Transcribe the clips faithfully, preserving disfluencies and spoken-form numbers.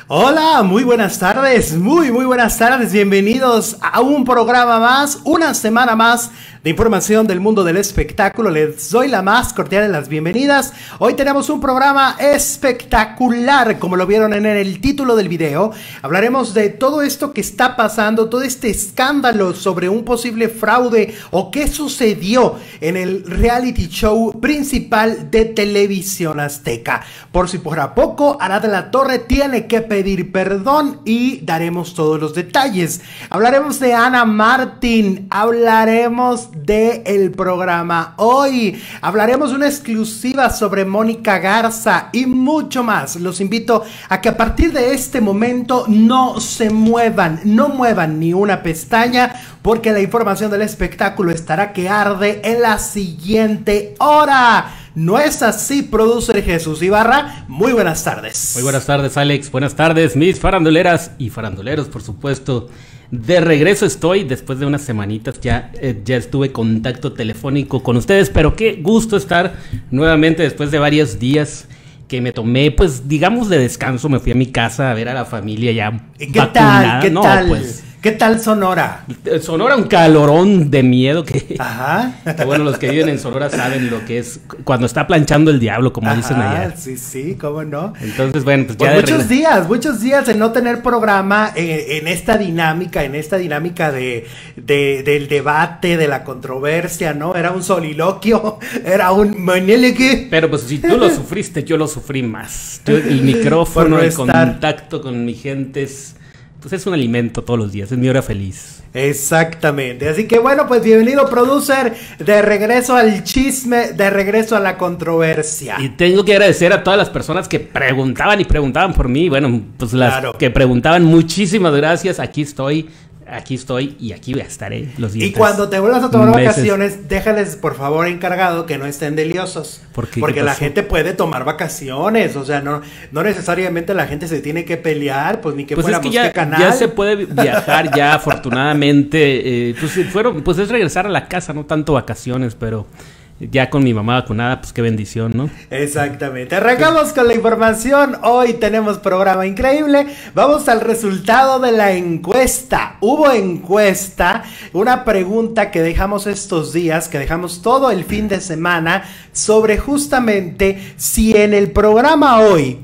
Hola, muy buenas tardes, muy muy buenas tardes, bienvenidos a un programa más, una semana más de información del mundo del espectáculo. Les doy la más cordial de las bienvenidas. Hoy tenemos un programa espectacular, como lo vieron en el título del video. Hablaremos de todo esto que está pasando, todo este escándalo sobre un posible fraude o qué sucedió en el reality show principal de Televisión Azteca. Por si fuera poco, Arad de la Torre tiene que pedir perdón y daremos todos los detalles. Hablaremos de Ana Martín, hablaremos de el programa hoy, hablaremos de una exclusiva sobre Mónica Garza y mucho más. Los invito a que a partir de este momento no se muevan, no muevan ni una pestaña, porque la información del espectáculo estará que arde en la siguiente hora. ¿No es así, producer Jesús Ibarra? Muy buenas tardes. Muy buenas tardes, Alex. Buenas tardes, mis faranduleras y faranduleros, por supuesto. De regreso estoy, después de unas semanitas ya, eh, ya estuve en contacto telefónico con ustedes, pero qué gusto estar nuevamente después de varios días que me tomé, pues, digamos, de descanso. Me fui a mi casa a ver a la familia ya ¿Qué vacunada. tal? ¿Qué no, tal? Pues, ¿Qué tal Sonora? Sonora, un calorón de miedo que... Ajá. Que bueno, los que viven en Sonora saben lo que es cuando está planchando el diablo, como Ajá, dicen allá. Sí, sí, cómo no. Entonces, bueno, pues, pues ya... muchos días, muchos días de no tener programa en, en esta dinámica, en esta dinámica de, de, del debate, de la controversia, ¿no? Era un soliloquio, era un monólogo. Pero pues si tú lo sufriste, yo lo sufrí más. Yo, el micrófono, el contacto con mi gente es... Pues es un alimento todos los días, es mi hora feliz. Exactamente, así que bueno, pues bienvenido, producer, de regreso al chisme, de regreso a la controversia. Y tengo que agradecer a todas las personas que preguntaban y preguntaban por mí. Bueno, pues las claro. que preguntaban, muchísimas gracias, aquí estoy. Aquí estoy y aquí estaré los días. Y cuando te vuelvas a tomar meses. vacaciones, déjales por favor encargado que no estén deliosos. ¿Por qué? Porque la gente puede tomar vacaciones. O sea, no, no necesariamente la gente se tiene que pelear, pues ni que pues fuéramos es que ya, qué canal. Ya se puede viajar ya, afortunadamente. Eh, pues fueron, pues es regresar a la casa, no tanto vacaciones, pero ya con mi mamá vacunada, pues qué bendición, ¿no? Exactamente. Arrancamos con la información. Hoy tenemos programa increíble. Vamos al resultado de la encuesta. Hubo encuesta, una pregunta que dejamos estos días, que dejamos todo el fin de semana, sobre justamente si en el programa hoy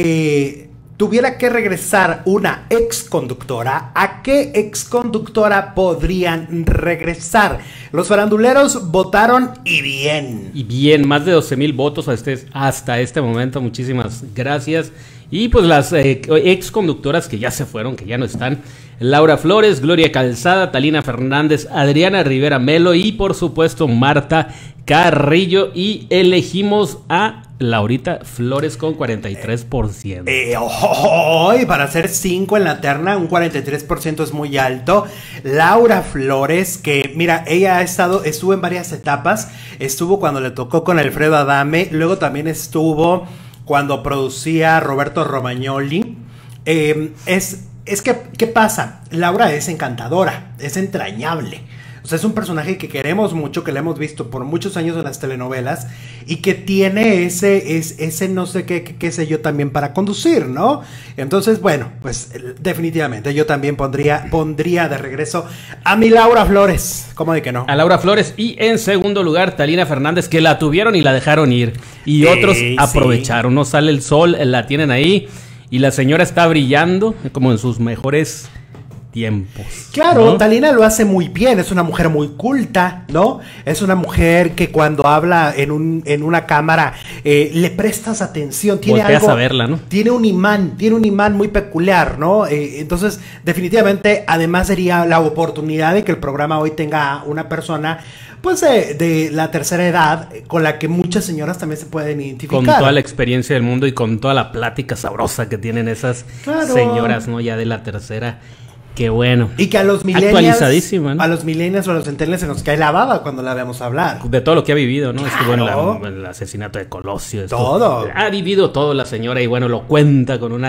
eh, tuviera que regresar una ex conductora, ¿a qué ex conductora podrían regresar? Los faranduleros votaron y bien. Y bien, más de doce mil votos hasta este, hasta este momento, muchísimas gracias. Y pues las eh, ex conductoras que ya se fueron, que ya no están: Laura Flores, Gloria Calzada, Talina Fernández, Adriana Rivera Melo y por supuesto Marta Carrillo. Y elegimos a Laurita Flores con cuarenta y tres por ciento. Eh, oh, oh, oh, para hacer cinco en la terna, un cuarenta y tres por ciento es muy alto. Laura Flores, que mira, ella ha estado, estuvo en varias etapas. Estuvo cuando le tocó con Alfredo Adame, luego también estuvo cuando producía Roberto Romagnoli. Eh, es, es que, ¿qué pasa? Laura es encantadora, es entrañable. O sea, es un personaje que queremos mucho, que le hemos visto por muchos años en las telenovelas y que tiene ese, es, ese no sé qué, qué, qué sé yo también para conducir, ¿no? Entonces, bueno, pues definitivamente yo también pondría, pondría de regreso a mi Laura Flores. ¿Cómo de que no? A Laura Flores. Y en segundo lugar, Talina Fernández, que la tuvieron y la dejaron ir. Y eh, otros aprovecharon. Sí. No sale el sol, la tienen ahí. Y la señora está brillando como en sus mejores tiempos. Claro, ¿no? Talina lo hace muy bien, es una mujer muy culta, ¿no? Es una mujer que cuando habla en un en una cámara eh, le prestas atención, tiene Volteas algo, a verla, ¿no? Tiene un imán, tiene un imán muy peculiar, ¿no? Eh, entonces, definitivamente, además sería la oportunidad de que el programa hoy tenga una persona, pues, de, de la tercera edad, con la que muchas señoras también se pueden identificar. Con toda la experiencia del mundo y con toda la plática sabrosa que tienen esas claro. señoras, ¿no? Ya de la tercera. Qué bueno. Y que a los millennials, actualizadísima, ¿no? A los millennials o a los centennials se nos cae la baba cuando la vemos hablar. De todo lo que ha vivido, ¿no? Claro. Estuvo en, la, en el asesinato de Colosio. Todo. Ha vivido todo la señora y bueno, lo cuenta con una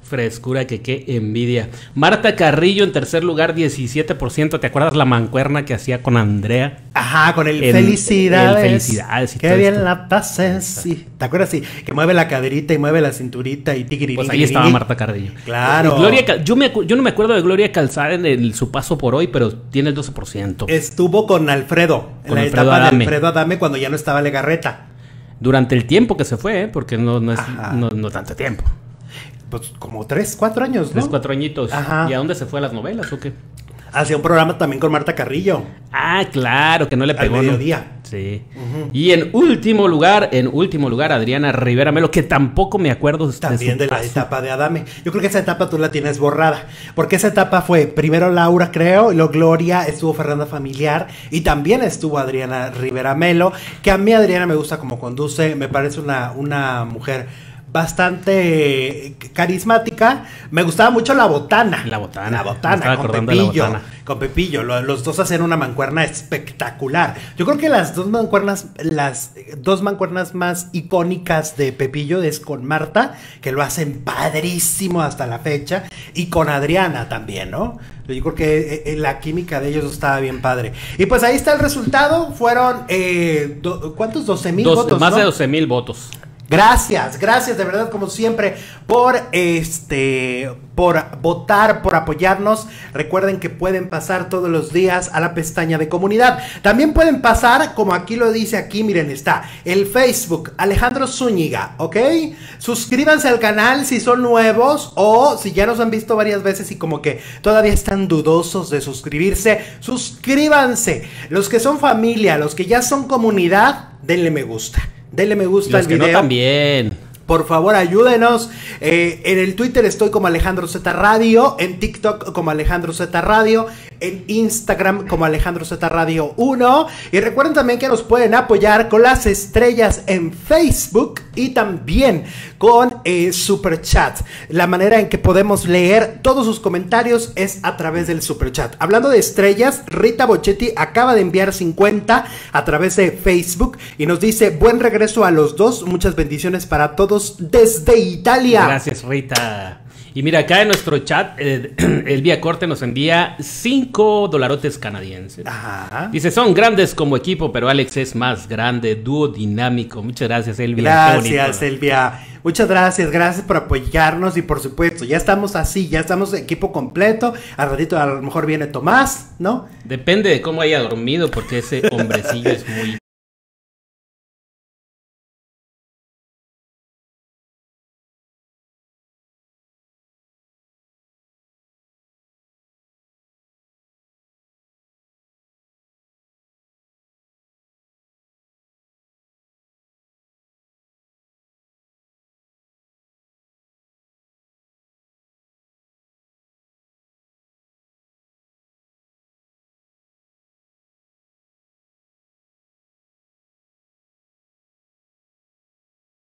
Frescura, que qué envidia. Marta Carrillo en tercer lugar, diecisiete por ciento. ¿Te acuerdas la mancuerna que hacía con Andrea? Ajá, con el En- felicidades. el felicidades y Qué todo bien esto. la pases. Sí. ¿Te acuerdas? Sí, que mueve la caderita y mueve la cinturita y tigri. Pues ahí estaba Marta Carrillo. Claro. Eh, Gloria, Cal- yo, me, acu- yo no me acuerdo de Gloria Calzada en el- su paso por hoy, pero tiene el doce por ciento. Estuvo con Alfredo, en Con la Alfredo etapa Adame. de Alfredo Adame cuando ya no estaba Legarreta. Durante el tiempo que se fue, ¿eh? Porque no, no es Ajá. no, no tanto tiempo. Pues como tres, cuatro años, ¿no? Tres, cuatro añitos. Ajá. ¿Y a dónde se fue a las novelas o qué? Hacía un programa también con Marta Carrillo. Ah, claro, que no le Al pegó, ¿no? mediodía. Sí. Y en último lugar, en último lugar, Adriana Rivera Melo, que tampoco me acuerdo de También su de la paso. etapa de Adame. Yo creo que esa etapa tú la tienes borrada. Porque esa etapa fue primero Laura, creo, y luego Gloria, estuvo Fernanda Familiar y también estuvo Adriana Rivera Melo. Que a mí Adriana me gusta como conduce, me parece una, una mujer bastante carismática. Me gustaba mucho la botana. La botana. La Me botana, estaba con acordando de la Pepillo. botana. Con Pepillo. Lo- Los dos hacían una mancuerna espectacular. Yo creo que las dos mancuernas, las dos mancuernas más icónicas de Pepillo es con Marta, que lo hacen padrísimo hasta la fecha, y con Adriana también, ¿no? Yo creo que eh, eh, la química de ellos estaba bien padre. Y pues ahí está el resultado. Fueron, eh, do- ¿cuántos? doce mil Dos- votos, más ¿no? de doce mil votos. Gracias, gracias de verdad como siempre por este por votar, por apoyarnos. Recuerden que pueden pasar todos los días a la pestaña de comunidad. También pueden pasar, como aquí lo dice aquí, miren, está el Facebook Alejandro Zúñiga, ¿ok? Suscríbanse al canal si son nuevos o si ya nos han visto varias veces y como que todavía están dudosos de suscribirse, suscríbanse. Los que son familia, los que ya son comunidad, denle me gusta. Denle me gusta Los al que video. no también. Por favor, ayúdenos. Eh, en el Twitter estoy como Alejandro Z Radio, en TikTok como Alejandro Z Radio, en Instagram como Alejandro Z Radio uno. Y recuerden también que nos pueden apoyar con las estrellas en Facebook y también con eh, Super Chat. La manera en que podemos leer todos sus comentarios es a través del Super Chat. Hablando de estrellas, Rita Bochetti acaba de enviar cincuenta a través de Facebook y nos dice: buen regreso a los dos, muchas bendiciones para todos desde Italia. Gracias, Rita. Y mira, acá en nuestro chat, eh, el Vía Corte nos envía cinco dolarotes canadienses. Ajá. Dice, son grandes como equipo, pero Alex es más grande, dúo dinámico. Muchas gracias, Elvia. Qué bonito. Gracias, Elvia. Muchas gracias, gracias por apoyarnos y por supuesto, ya estamos así, ya estamos equipo completo. Al ratito a lo mejor viene Tomás, ¿no? Depende de cómo haya dormido, porque ese hombrecillo es muy